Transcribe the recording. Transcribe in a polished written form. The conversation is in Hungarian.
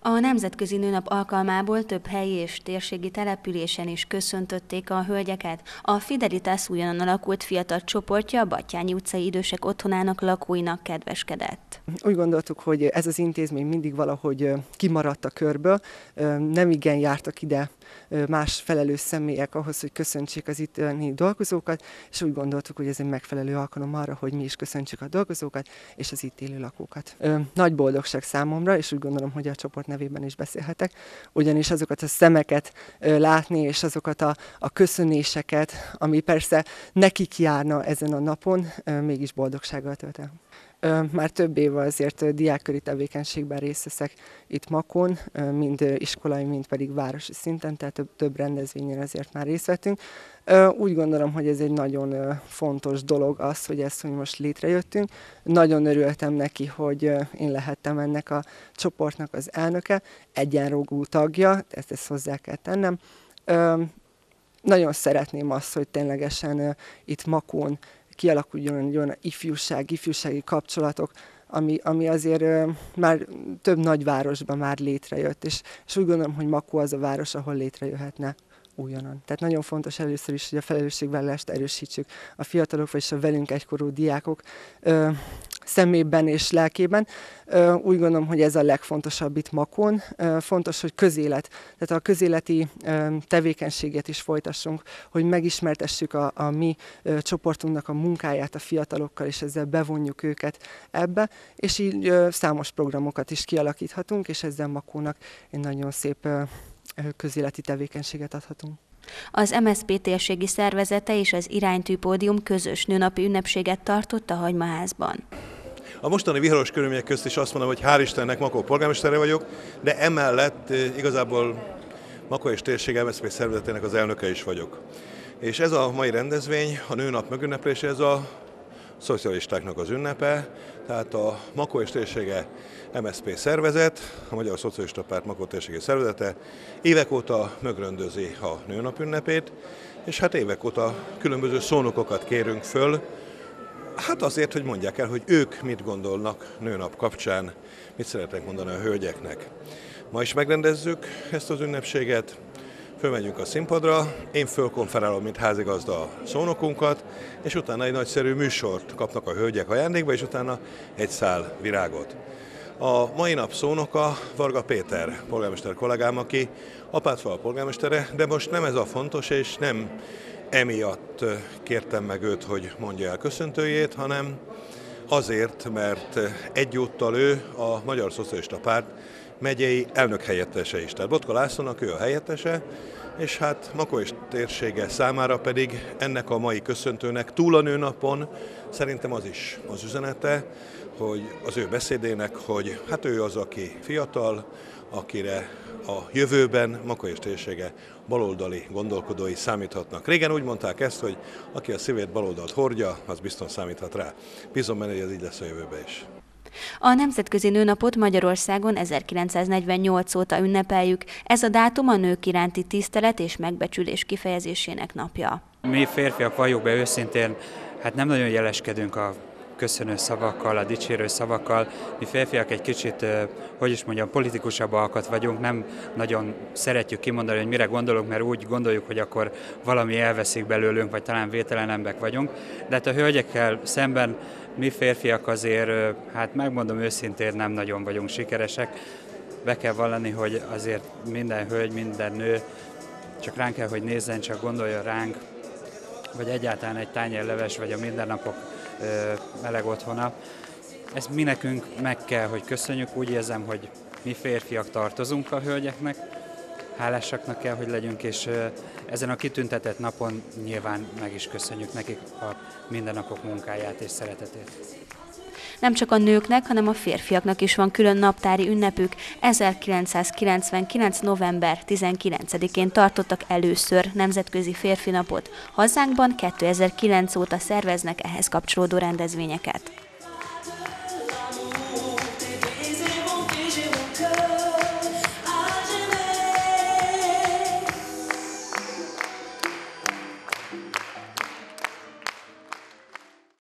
A Nemzetközi Nőnap alkalmából több helyi és térségi településen is köszöntötték a hölgyeket. A Fidelitas újonnan alakult fiatal csoportja a Batthyány utcai idősek otthonának lakóinak kedveskedett. Úgy gondoltuk, hogy ez az intézmény mindig valahogy kimaradt a körből, nem igen jártak ide más felelős személyek ahhoz, hogy köszöntsék az itteni dolgozókat, és úgy gondoltuk, hogy ez egy megfelelő alkalom arra, hogy mi is köszöntsük a dolgozókat és az itt élő lakókat. Nagy boldogság számomra, és úgy gondolom, hogy a csoport nevében is beszélhetek, ugyanis azokat a szemeket látni, és azokat a köszönéseket, ami persze nekik járna ezen a napon, mégis boldogsággal tölt el. Már több éve azért diákköri tevékenységben részt veszek itt Makón, mind iskolai, mind pedig városi szinten, tehát több rendezvényen azért már részt vettünk. Úgy gondolom, hogy ez egy nagyon fontos dolog az, hogy hogy most létrejöttünk. Nagyon örültem neki, hogy én lehettem ennek a csoportnak az elnöke, egyenrangú tagja, ezt hozzá kell tennem. Nagyon szeretném azt, hogy ténylegesen itt Makón kialakuljon egy olyan ifjúsági kapcsolatok, ami azért már több nagyvárosban már létrejött, és úgy gondolom, hogy Makó az a város, ahol létrejöhetne újonnan. Tehát nagyon fontos először is, hogy a felelősségvállalást erősítsük a fiatalok, vagyis a velünk egykorú diákok szemében és lelkében. Úgy gondolom, hogy ez a legfontosabb itt Makón. Fontos, hogy közélet, tehát a közéleti tevékenységet is folytassunk, hogy megismertessük a mi csoportunknak a munkáját a fiatalokkal, és ezzel bevonjuk őket ebbe, és így számos programokat is kialakíthatunk, és ezzel Makónak egy nagyon szép közéleti tevékenységet adhatunk. Az MSZP térségi szervezete és az Iránytű Pódium közös nőnapi ünnepséget tartott a Hagymaházban. A mostani viharos körülmények közt is azt mondom, hogy hál' Istennek Makó polgármestere vagyok, de emellett igazából Makó és térség MSZP szervezetének az elnöke is vagyok. És ez a mai rendezvény, a nőnap megünneplése, ez a szocialistáknak az ünnepe, tehát a Makó és térsége MSZP szervezet, a Magyar Szocialista Párt Makó térségi szervezete évek óta megrendezi a nőnap ünnepét, és hát évek óta különböző szónokokat kérünk föl, hát azért, hogy mondják el, hogy ők mit gondolnak nőnap kapcsán, mit szeretnek mondani a hölgyeknek. Ma is megrendezzük ezt az ünnepséget, fölmegyünk a színpadra, én fölkonferálom, mint házigazda a szónokunkat, és utána egy nagyszerű műsort kapnak a hölgyek ajándékba, és utána egy szál virágot. A mai nap szónoka Varga Péter polgármester kollégám, aki Apátfal polgármestere, de most nem ez a fontos, és nem emiatt kértem meg őt, hogy mondja el köszöntőjét, hanem azért, mert egyúttal ő a Magyar Szocialista Párt megyei elnökhelyettese is. Tehát Botka Lászlónak ő a helyettese, és hát Makó és térsége számára pedig ennek a mai köszöntőnek túl a nőnapon szerintem az is az üzenete, hogy az ő beszédének, hogy hát ő az, aki fiatal, akire a jövőben Makó és térsége baloldali gondolkodói számíthatnak. Régen úgy mondták ezt, hogy aki a szívét baloldalt hordja, az bizton számíthat rá. Bízom benne, hogy ez így lesz a jövőben is. A Nemzetközi Nőnapot Magyarországon 1948 óta ünnepeljük. Ez a dátum a nők iránti tisztelet és megbecsülés kifejezésének napja. Mi férfiak valljuk be őszintén, hát nem nagyon jeleskedünk a köszönő szavakkal, a dicsérő szavakkal. Mi férfiak egy kicsit, hogy is mondjam, politikusabb alkat vagyunk, nem nagyon szeretjük kimondani, hogy mire gondolunk, mert úgy gondoljuk, hogy akkor valami elveszik belőlünk, vagy talán vételen emberek vagyunk. De hát a hölgyekkel szemben mi férfiak azért, hát megmondom őszintén, nem nagyon vagyunk sikeresek. Be kell vallani, hogy azért minden hölgy, minden nő csak ránk kell, hogy nézzen, csak gondolja ránk, vagy egyáltalán egy tányérleves, vagy a mindennapok meleg otthona. Ezt mi nekünk meg kell, hogy köszönjük. Úgy érzem, hogy mi férfiak tartozunk a hölgyeknek, hálásaknak kell, hogy legyünk, és ezen a kitüntetett napon nyilván meg is köszönjük nekik a mindennapok munkáját és szeretetét. Nem csak a nőknek, hanem a férfiaknak is van külön naptári ünnepük. 1999. november 19-én tartottak először Nemzetközi Férfinapot. Hazánkban 2009 óta szerveznek ehhez kapcsolódó rendezvényeket.